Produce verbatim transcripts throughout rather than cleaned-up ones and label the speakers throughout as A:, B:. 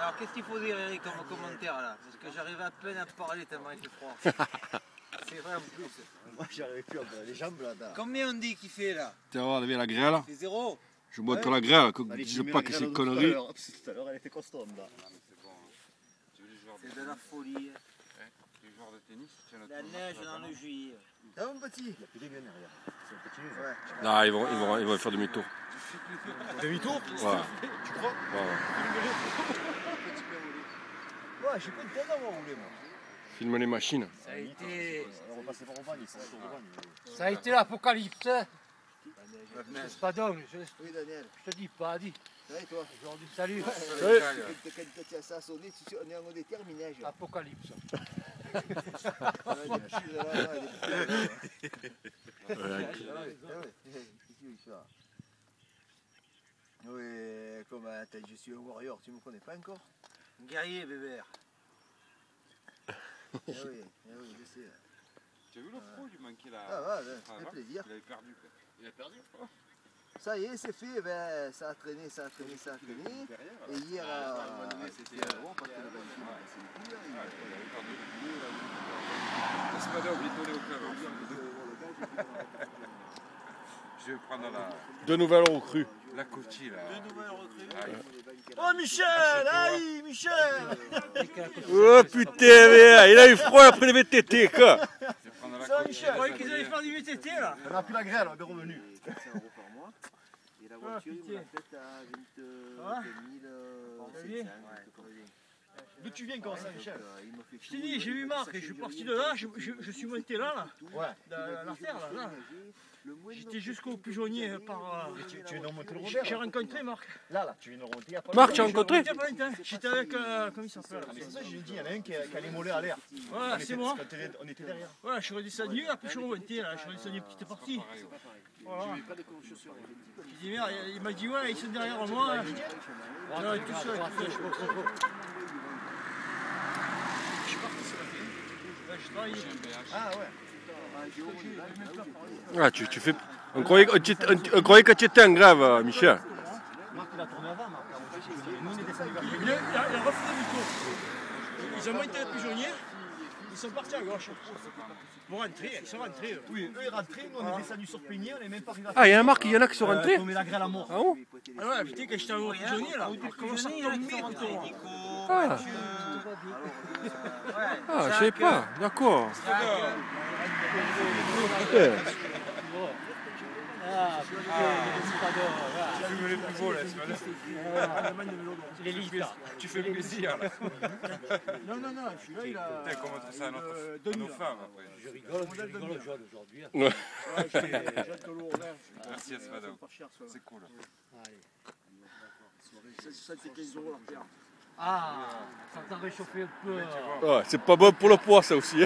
A: Alors qu'est-ce qu'il faut dire Eric comme commentaire là? Parce que j'arrivais à peine à parler tellement il fait froid. C'est vrai en plus.
B: Moi j'arrivais plus à les jambes là.
A: Combien on dit qu'il fait là?
C: Tiens, regarde, la grêle.
A: C'est zéro.
C: Je montre la grêle, que
B: Allez,
C: je dis pas que c'est une connerie.
B: Tout à l'heure elle était costaud là.
A: C'est de la folie.
D: Les joueurs de tennis,
A: la neige dans le juillet.
B: Ah mon petit. La pilée bien derrière. C'est un petit. Ouais.
C: Non, ils vont, ils vont, ils vont faire demi-tour.
B: Demi-tour?
C: Ouais.
B: Tu crois?
C: Ouais, ouais.
B: Ouais, je suis content d'avoir roulé moi.
C: Filme les machines.
A: Ça a été.
B: On va passer par Aubagne, c'est
E: Ça a été l'apocalypse. C'est pas dingue. Je...
B: Oui Daniel.
E: Je te dis pas, dis.
B: Ça va et toi?
E: Aujourd'hui, salut.
C: Salut.
B: Quand tu as ça sonné, on est en mode terminage.
E: Apocalypse.
B: Oui, comme je suis un warrior, tu me connais pas encore?
A: Guerrier bébert.
B: Ah oui, ah oui, je sais.
D: Tu as vu le pro, il manquait la.
B: Ah ouais, ça fait plaisir.
D: Il avait perdu quoi. Il a perdu quoi.
B: Ça y est, c'est fait, ben, ça a traîné, ça a traîné, ça a traîné. Et hier, c'était bon parce que le banquier a passé le tir, il a perdu.
D: Espadon, il est tourné au club. Je vais prendre la.
C: Deux nouvelles recrues.
D: La coachie là.
A: Deux nouvelles recrues.
B: Oh Michel, aïe Michel.
C: Oh putain, mais il a eu froid après le V T T quoi.
B: Ça Michel.
A: Je croyais qu'ils allaient faire du V T T là.
B: On a pris la grêle, on est revenu.
A: Et la voiture, il me l'a faite à vingt mille sept cents.
B: D'où tu viens comme ça Michel?
A: Je t'ai dit, j'ai eu marre et je suis parti de là, je, je, je suis monté là, là,
B: ouais.
A: dans l'artère là, là. J'étais jusqu'au pigeonnier par...
B: Euh, tu, tu es dans monté le Robert?
A: J'ai rencontré Marc.
B: Là, là, tu viens de remonter il y a pas
C: Marc, tu as rencontré?
A: J'étais avec, euh, comment il s'appelle?
B: C'est ça que je lui dis, il y en a un qui a, qui a les mollets à l'air.
A: Voilà, c'est moi.
B: Quand on était derrière.
A: Voilà, je suis redescendu, après je suis remonté là, je suis redescendu une petite partie. Voilà. J'ai dit merde, il m'a dit ouais, ils sont derrière moi. Non, tout seul, tout seul. Je suis parti sur la télé. Je travaillais.
B: Ah ouais.
C: Ah, tu, tu fais... On croyait, on, on croyait que tu étais en grève, Michel.
B: Marc, il a tourné avant, Marc. Nous, on est descendu vers
A: Il a, il a, il a refait du tour. Ils ont monté le pigeonnier, ils sont partis à gauche. Pour rentrer, ils sont rentrés.
B: Oui, eux ils rentraient, nous on est descendu sur Peigné, on n'est même pas arrivé à...
C: Ah, il y a un Marc, il y en a qui sont rentrés.
B: On met la grêle à mort.
C: Ah bon?
A: Ah ouais, putain, quand j'étais au pigeonnier là, comment ça tomber autour.
C: Ah, ah je sais pas, d'accord.
E: Ah,
D: Tu veux les plus beaux là, Espadon.
E: les listes.
D: Tu fais plaisir là.
A: Non, non, non, celui-là il a.
D: Putain, comment tu ça à notre- à nos femmes après.
E: Je rigole, je rigole au jour d'aujourd'hui.
C: Ouais.
D: Merci Espadon. C'est cool.
E: Ah, ça t'a réchauffé un peu.
C: Ouais, c'est pas bon pour le poids ça aussi.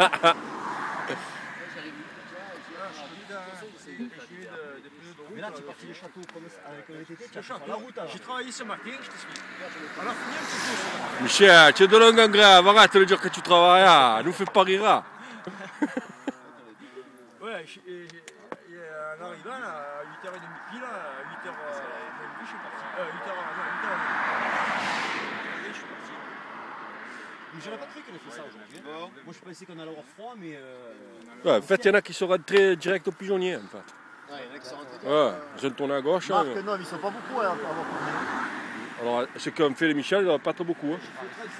B: Mais là, tu es parti des châteaux comme ça, avec le V T T, tu as fait la route alors.
A: J'ai travaillé ce matin, je t'explique. Alors, fini un petit peu.
C: Michel, tu es de longue en grève, arrête de dire que tu travailles, ah, nous fais pas rire.
A: Ouais, il y a un arrivant là, à huit heures trente pile, à huit heures vingt, je suis parti. Euh, huit heures, non, huit heures vingt. Je suis parti.
B: Mais j'aurais pas cru qu'on ait fait ça aujourd'hui. Moi, je pensais qu'on allait avoir froid, mais. Euh...
C: Ouais, en fait, il y en a qui sont rentrés direct au pigeonnier, en fait.
B: Ouais, il y en a qui sont rentrés.
C: Ouais, ils ont tourné à gauche.
B: Marc,
C: Hein.
B: non, mais ils sont pas beaucoup hein, pour avoir tourné.
C: Alors, ce qu'ont fait les Michel, il n'y en a pas trop beaucoup. Hein.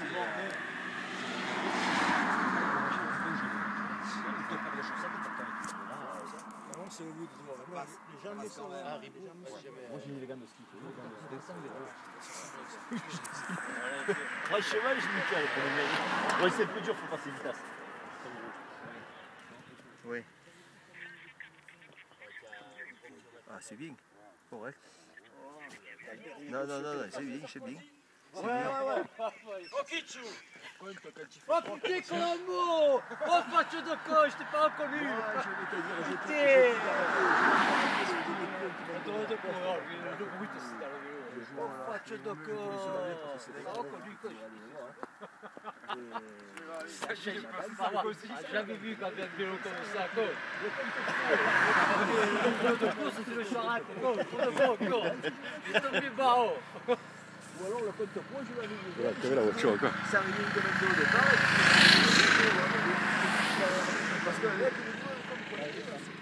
A: C'est au bout de moi. Les jambes sont là.
B: Moi, j'ai mis les gants de ski. Moi, le cheval, je me cale pour le mec. Ouais, c'est plus dur, il faut passer vitesse. Oui. Ah, c'est bien. Correct. Non, non, non, non c'est bien, c'est bien. Ouais, ouais, ouais.
A: Oh, Kitsu!
E: Oh putain, Colombo! Oh, faccio de con, je t'ai pas reconnu!
B: Ah, je vais te dire,
E: Putain! Le bruit, c'est dans le vélo. Oh, faccio de con! Ah, reconnu, quoi. J'avais vu quand même un vélo comme ça, quoi. Le de con, c'est le charac, quoi. Le bon, quoi. Il est tombé bas, oh.
B: Ou alors le contre-poids, je l'avais vu.
C: Voilà, t'avais la voiture, quoi.
B: Ça arrivait une demande au départ, et puis parce que le mec, il est comme quoi.